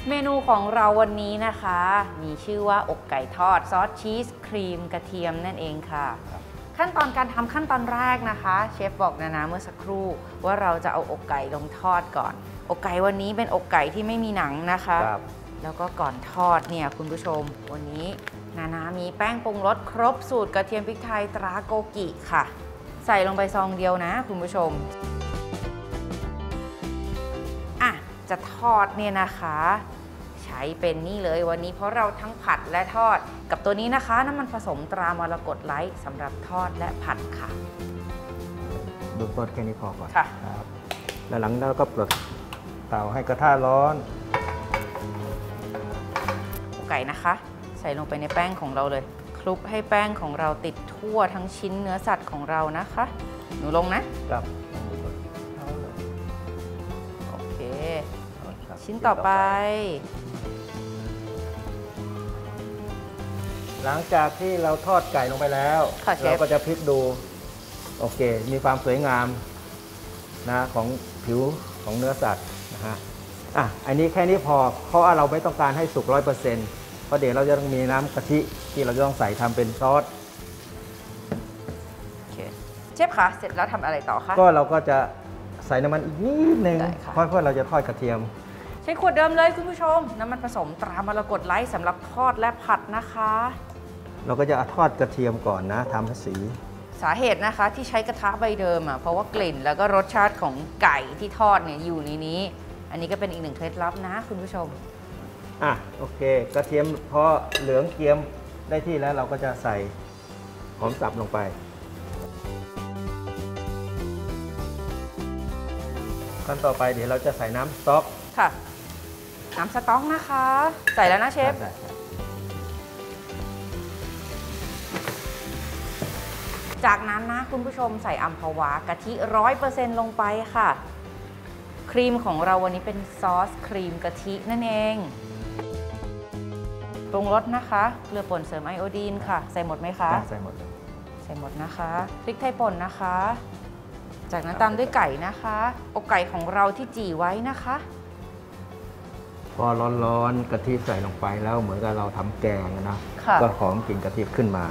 เมนูของเราวันนี้นะคะมีชื่อว่าอกไก่ทอดซอสชีสครีมกระเทียมนั่นเองค่ะขั้นตอนการทำขั้นตอนแรกนะคะเชฟบอกนะเมื่อสักครู่ว่าเราจะเอาอกไก่ลงทอดก่อนอกไก่วันนี้เป็นอกไก่ที่ไม่มีหนังนะคะแล้วก็ก่อนทอดเนี่ยคุณผู้ชมวันนี้นามีแป้งปรุงรสครบสูตรกระเทียมพริกไทยตราโกกิค่ะใส่ลงไปซองเดียวนะคุณผู้ชมจะทอดเนี่ยนะคะใช้เป็นนี่เลยวันนี้เพราะเราทั้งผัดและทอดกับตัวนี้นะคะน้ำมันผสมตรามรกตไลท์สำหรับทอดและผัดค่ะเบื้องต้นแค่นี้พอก่อนค่ะครับแล้วหลังเราก็ปลดเตาให้กระทะร้อนไก่นะคะใส่ลงไปในแป้งของเราเลยคลุกให้แป้งของเราติดทั่วทั้งชิ้นเนื้อสัตว์ของเรานะคะหนูลงนะครับโอเคชิ้นต่อไปหลังจากที่เราทอดไก่ลงไปแล้วเราก็จะพลิกดูโอเคมีความสวยงามนะของผิวของเนื้อสัตว์นะฮะอันนี้แค่นี้พอเพราะว่าเราไม่ต้องการให้สุก 100%เพราะเดี๋ยวเราจะต้องมีน้ำกะทิที่เราจะต้องใส่ทำเป็นซอสเชฟคะเสร็จแล้วทำอะไรต่อคะก็เราก็จะใส่น้ำมันอีกนิดนึงเพราะเราจะทอดกระเทียมใช้ขวดเดิมเลยคุณผู้ชมน้ำมันผสมตรามรกตไลท์สำหรับทอดและผัดนะคะเราก็จะทอดกระเทียมก่อนนะทำให้สีสาเหตุนะคะที่ใช้กระทะใบเดิมเพราะว่ากลิ่นแล้วก็รสชาติของไก่ที่ทอดเนี่ยอยู่ในนี้อันนี้ก็เป็นอีกหนึ่งเคล็ดลับนะคุณผู้ชมโอเคกระเทียมพอเหลืองเกรียมได้ที่แล้วเราก็จะใส่หอมสับลงไปขั้นต่อไปเดี๋ยวเราจะใส่น้ำสต๊อกค่ะน้ำสต๊อกนะคะใส่แล้วนะเชฟจากนั้นนะคุณผู้ชมใส่อัมพวากะทิ 100% ลงไปค่ะครีมของเราวันนี้เป็นซอสครีมกะทินั่นเองปรุงรสนะคะเกลือป่นเสริมไอโอดีนค่ะใส่หมดไหมคะใส่หมดเลยใส่หมดนะคะพริกไทยป่นนะคะจากนั้นตามด้วยไก่นะคะอกไก่ของเราที่จี่ไว้นะคะพอร้อนๆกะทิใส่ลงไปแล้วเหมือนกับเราทำแกงนะก็หอมกลิ่นกะทิขึ้นมา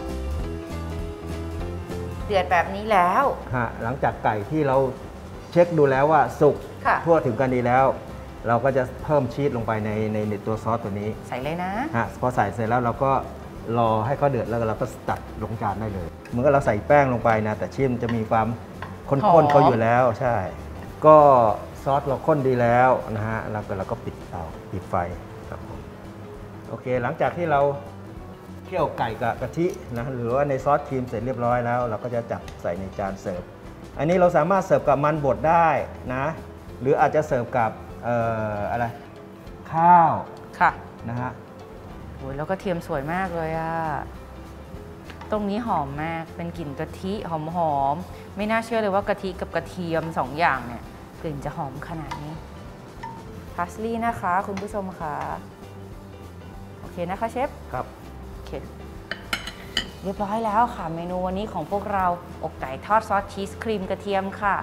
เดือดแบบนี้แล้วหลังจากไก่ที่เราเช็คดูแล้วว่าสุกทั่วถึงกันดีแล้วเราก็จะเพิ่มชีสลงไปในตัวซอสตัวนี้ใส่เลยนะพอใส่เสร็จแล้วเราก็รอให้เขาเดือดแล้วเราก็ตักลงจานได้เลยเหมือนกับเราใส่แป้งลงไปนะแต่ชีสจะมีความข้นๆเขาอยู่แล้วใช่ก็ซอสเราข้นดีแล้วนะฮะแล้วเราก็ปิดเตาปิดไฟครับผมโอเคหลังจากที่เราเคี่ยวไก่กับกะทินะหรือว่าในซอสครีมเสร็จเรียบร้อยแล้วเราก็จะจับใส่ในจานเสิร์ฟอันนี้เราสามารถเสิร์ฟกับมันบดได้นะหรืออาจจะเสิร์ฟกับอะไรข้าวค่ะนะฮะโอ้ยแล้วก็เทียมสวยมากเลยตรงนี้หอมมากเป็นกลิ่นกะทิหอมๆไม่น่าเชื่อเลยว่ากะทิกับกระเทียม2 อย่างเนี่ยกลิ่นจะหอมขนาดนี้พาสลีย์นะคะคุณผู้ชมค่ะโอเคนะคะเชฟครับโอเคเรียบร้อยแล้วค่ะเมนูวันนี้ของพวกเราอกไก่ทอดซอสชีสครีมกระเทียมค่ะ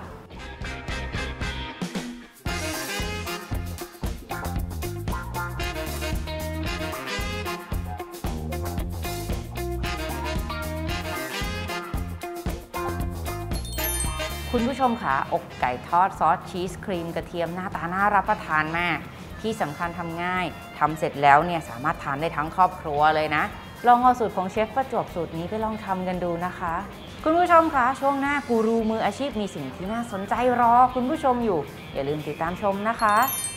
คุณผู้ชมค่ะอกไก่ทอดซอสชีสครีมกระเทียมหน้าตาน่ารับประทานมากที่สำคัญทำง่ายทำเสร็จแล้วเนี่ยสามารถทานได้ทั้งครอบครัวเลยนะลองเอาสูตรของเชฟประจวบสูตรนี้ไปลองทำกันดูนะคะคุณผู้ชมคะช่วงหน้ากูรูมืออาชีพมีสิ่งที่น่าสนใจรอคุณผู้ชมอยู่อย่าลืมติดตามชมนะคะ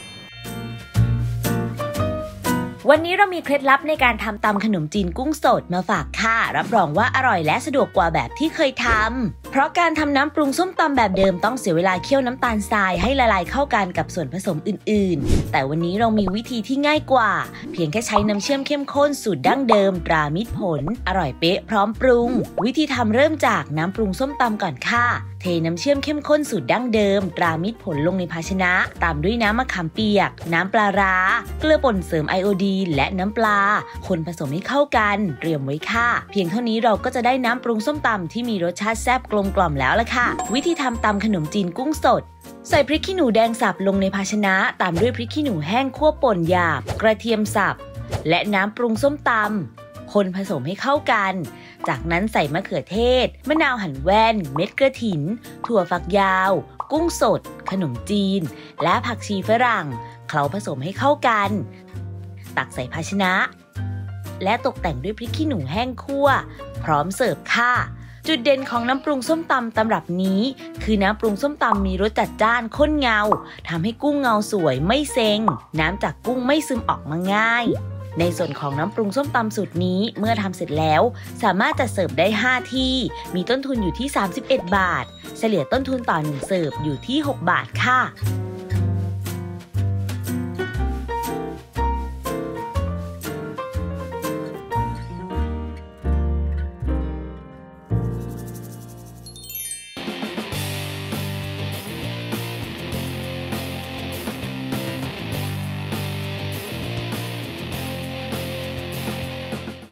วันนี้เรามีเคล็ดลับในการทำตำขนมจีนกุ้งสดมาฝากค่ะรับรองว่าอร่อยและสะดวกกว่าแบบที่เคยทำเพราะการทำน้ำปรุงส้มตำแบบเดิมต้องเสียเวลาเคี่ยวน้ำตาลทรายให้ละลายเข้ากันกับส่วนผสมอื่นๆแต่วันนี้เรามีวิธีที่ง่ายกว่าเพียงแค่ใช้น้ำเชื่อมเข้มข้นสูตรดั้งเดิมตรามิตรผลอร่อยเป๊ะพร้อมปรุงวิธีทำเริ่มจากน้ำปรุงส้มตำก่อนค่ะเทน้ำเชื่อมเข้มข้นสูตรดั้งเดิมตรามิตรผลลงในภาชนะตามด้วยน้ำมะขามเปียกน้ำปลาร้าเกลือป่นเสริมไอโอดีนและน้ำปลาคนผสมให้เข้ากันเตรียมไว้ค่ะเพียงเท่านี้เราก็จะได้น้ำปรุงส้มตำที่มีรสชาติแซ่บกลมกล่อมแล้วล่ะค่ะวิธีทำตำขนมจีนกุ้งสดใส่พริกขี้หนูแดงสับลงในภาชนะตามด้วยพริกขี้หนูแห้งคั่วป่นหยาบกระเทียมสับและน้ำปรุงส้มตำคนผสมให้เข้ากันจากนั้นใส่มะเขือเทศมะนาวหั่นแว่นเม็ดกระถินถั่วฝักยาวกุ้งสดขนมจีนและผักชีฝรั่งเคล้าผสมให้เข้ากันตักใส่ภาชนะและตกแต่งด้วยพริกขี้หนูแห้งคั่วพร้อมเสิร์ฟค่ะจุดเด่นของน้ำปรุงส้มตำตำรับนี้คือน้ำปรุงส้มตำมีรสจัดจ้านข้นเงาทำให้กุ้งเงาสวยไม่เซ็งน้ำจากกุ้งไม่ซึมออกมาง่ายในส่วนของน้ำปรุงส้มตำสูตรนี้เมื่อทำเสร็จแล้วสามารถจัดเสิร์ฟได้5ที่มีต้นทุนอยู่ที่31 บาทเฉลี่ยต้นทุนต่อ1เสิร์ฟอยู่ที่6 บาทค่ะ